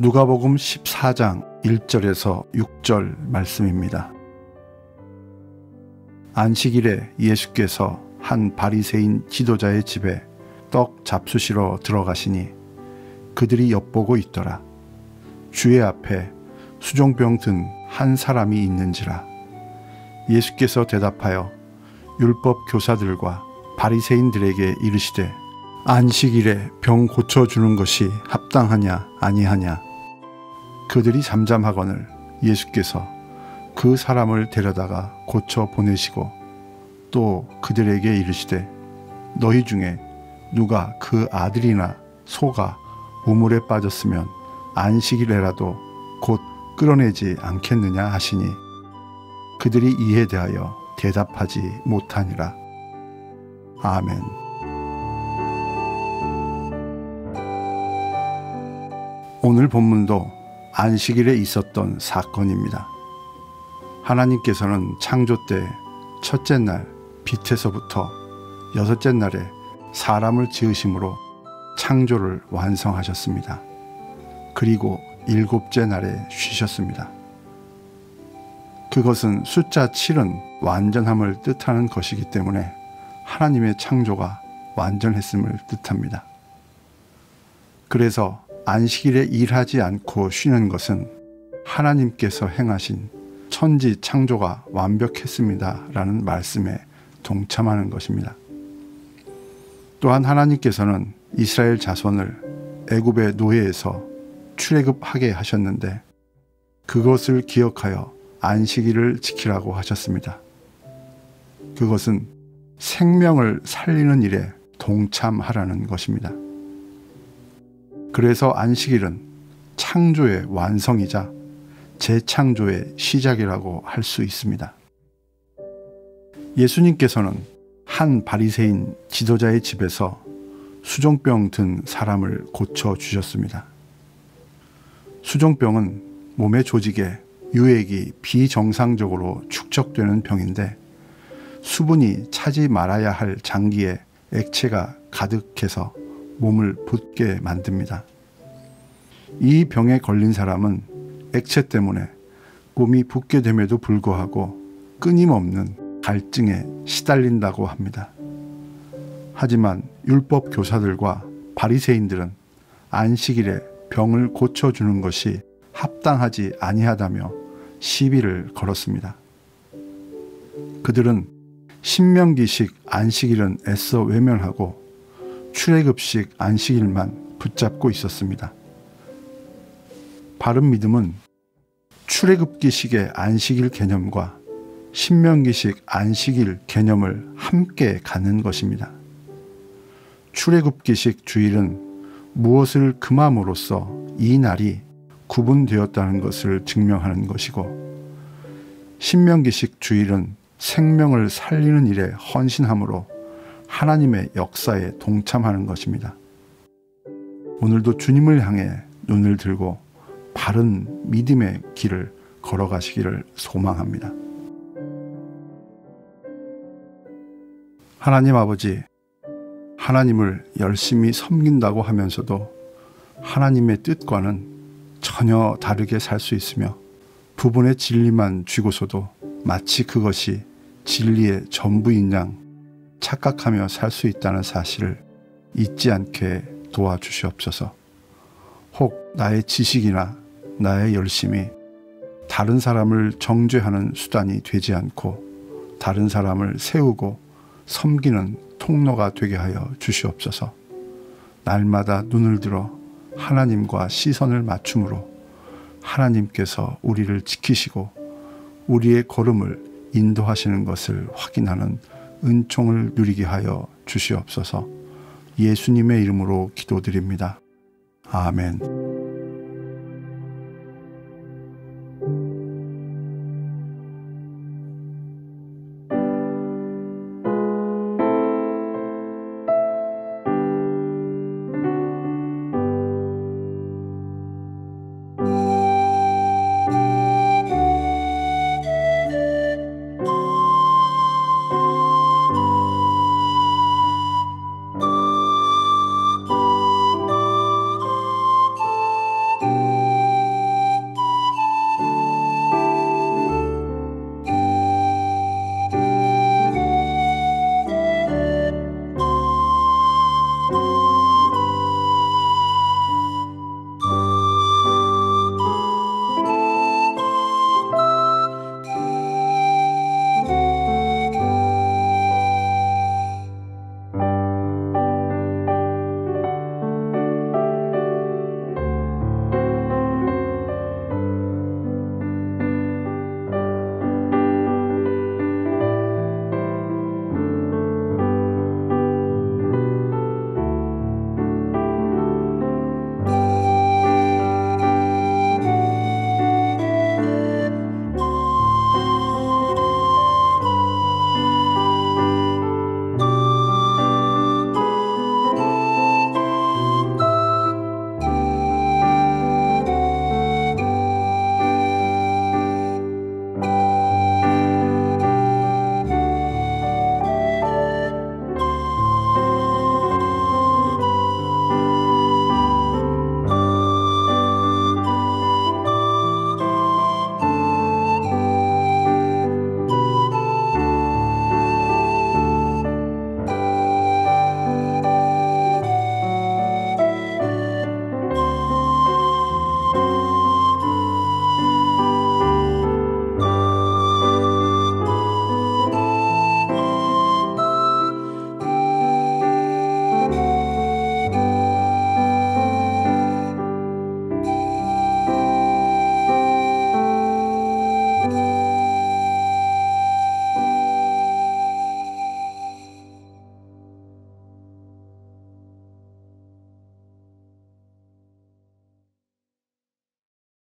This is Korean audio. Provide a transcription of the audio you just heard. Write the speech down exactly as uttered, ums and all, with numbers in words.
누가복음 십사 장 일 절에서 육 절 말씀입니다. 안식일에 예수께서 한 바리새인 지도자의 집에 떡 잡수시러 들어가시니 그들이 엿보고 있더라. 주의 앞에 수종병 든 한 사람이 있는지라. 예수께서 대답하여 율법 교사들과 바리새인들에게 이르시되 안식일에 병 고쳐주는 것이 합당하냐 아니하냐. 그들이 잠잠하거늘 예수께서 그 사람을 데려다가 고쳐 보내시고 또 그들에게 이르시되 너희 중에 누가 그 아들이나 소가 우물에 빠졌으면 안식일에라도 곧 끌어내지 않겠느냐 하시니 그들이 이에 대하여 대답하지 못하니라. 아멘. 오늘 본문도 안식일에 있었던 사건입니다. 하나님께서는 창조 때 첫째 날 빛에서부터 여섯째 날에 사람을 지으심으로 창조를 완성하셨습니다. 그리고 일곱째 날에 쉬셨습니다. 그것은 숫자 칠은 완전함을 뜻하는 것이기 때문에 하나님의 창조가 완전했음을 뜻합니다. 그래서 안식일에 일하지 않고 쉬는 것은 하나님께서 행하신 천지 창조가 완벽했습니다 라는 말씀에 동참하는 것입니다. 또한 하나님께서는 이스라엘 자손을 애굽의 노예에서 출애굽하게 하셨는데 그것을 기억하여 안식일을 지키라고 하셨습니다. 그것은 생명을 살리는 일에 동참하라는 것입니다. 그래서 안식일은 창조의 완성이자 재창조의 시작이라고 할 수 있습니다. 예수님께서는 한 바리새인 지도자의 집에서 수종병 든 사람을 고쳐주셨습니다. 수종병은 몸의 조직에 유액이 비정상적으로 축적되는 병인데 수분이 차지 말아야 할 장기에 액체가 가득해서 몸을 붓게 만듭니다. 이 병에 걸린 사람은 액체 때문에 몸이 붓게 됨에도 불구하고 끊임없는 갈증에 시달린다고 합니다. 하지만 율법 교사들과 바리새인들은 안식일에 병을 고쳐주는 것이 합당하지 아니하다며 시비를 걸었습니다. 그들은 신명기식 안식일은 애써 외면하고 출애굽식 안식일만 붙잡고 있었습니다. 바른 믿음은 출애굽기식의 안식일 개념과 신명기식 안식일 개념을 함께 갖는 것입니다. 출애굽기식 주일은 무엇을 금함으로써 이 날이 구분되었다는 것을 증명하는 것이고 신명기식 주일은 생명을 살리는 일에 헌신함으로 하나님의 역사에 동참하는 것입니다. 오늘도 주님을 향해 눈을 들고 바른 믿음의 길을 걸어가시기를 소망합니다. 하나님 아버지, 하나님을 열심히 섬긴다고 하면서도 하나님의 뜻과는 전혀 다르게 살 수 있으며 부분의 진리만 쥐고서도 마치 그것이 진리의 전부인 양 착각하며 살 수 있다는 사실을 잊지 않게 도와주시옵소서. 혹 나의 지식이나 나의 열심이 다른 사람을 정죄하는 수단이 되지 않고 다른 사람을 세우고 섬기는 통로가 되게 하여 주시옵소서. 날마다 눈을 들어 하나님과 시선을 맞춤으로 하나님께서 우리를 지키시고 우리의 걸음을 인도하시는 것을 확인하는 은총을 누리게 하여 주시옵소서. 예수님의 이름으로 기도드립니다. 아멘.